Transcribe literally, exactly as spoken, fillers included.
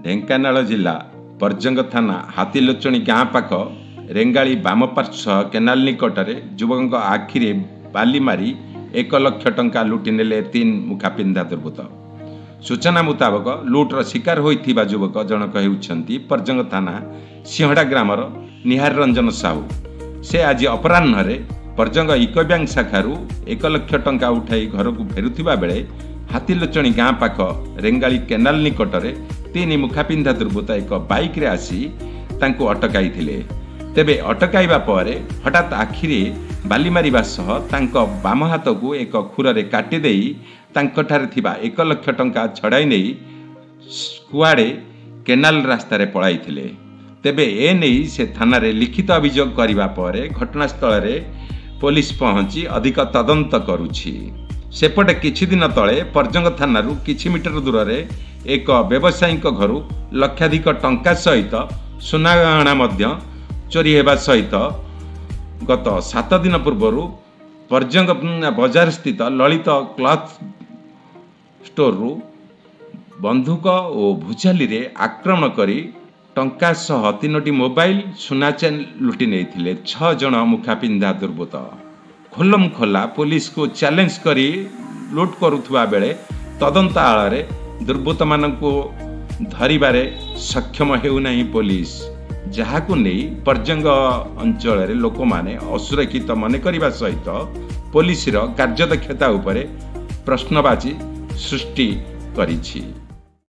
ढेंकानाल जिला परजंग थाना हाथीलोचणी गाँ पाख रेंगाली बामपार्श्व केनाल निकटरे युवक आखिरे बाली मारी एक लक्ष टंका लुटि नेले तीन मुखापिंधा दुर्बृत्त। सूचना मुताबक लुट्र शिकार होइथिबा युवक जनक हेउछंती परजंग थाना सिंहड़ा ग्रामर निहार रंजन साहू। से आज अपराह्न परजंग इको बैंक शाखारू एक लक्ष टंका उठाई घर को फेरुथिबा बेले हाथीलोचणी गाँ पाख रेंगाली केनाल निकटरे तीन मुखापिंधा दुर्बृत्त एक बाइक रे आसी तांको अटकाई थिले। तेबे अटकाइबा परे हठात आखिरे बाली मारिबा सह तांको बाम हाथ को एक खुररे काटी देई तांको ठारे थिबा एक लक्ष टंका छड़ाई नहीं कुआड़े केनाल रास्ता रे पळाई थिले। तेबे ए नहीं से थाना रे लिखित अभियोग करिबा परे घटनास्थल रे पुलिस पहुंची अधिक तदंत करुछि। सेपटे किछि दिन तले परजंग थानारू किछि मीटर दूर रे एक व्यवसायीक घरू लक्षाधिक टंका सहित सुना गहना मध्य चोरी हेबा सहित गत सात दिन पूर्व परजंग बजार स्थित ललित क्लथ स्टोर रु बंधुक और भुजाली रे आक्रमण करी टंका सह तीनोटी मोबाइल सुना चेन लुटि नेइथिले छह जन मुखापिंधा दुर्बृत्त। खोलम खोला पुलिस को चैलेंज करी लुट करुथुवा बेले तदंत आଳରେ दुर्बृत्त माननको धरिबारे सक्षम हेउनाही पुलिस, जहाकु नहीं परजंग अंचल रे लोक माने असुरक्षित मन करने सहित पुलिस रो कार्यदक्षता उपरे प्रश्नबाची सृष्टि करिछि।